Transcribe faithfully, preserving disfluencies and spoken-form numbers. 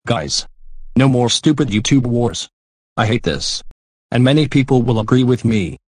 Guys. No more stupid YouTube wars. I hate this. And many people will agree with me.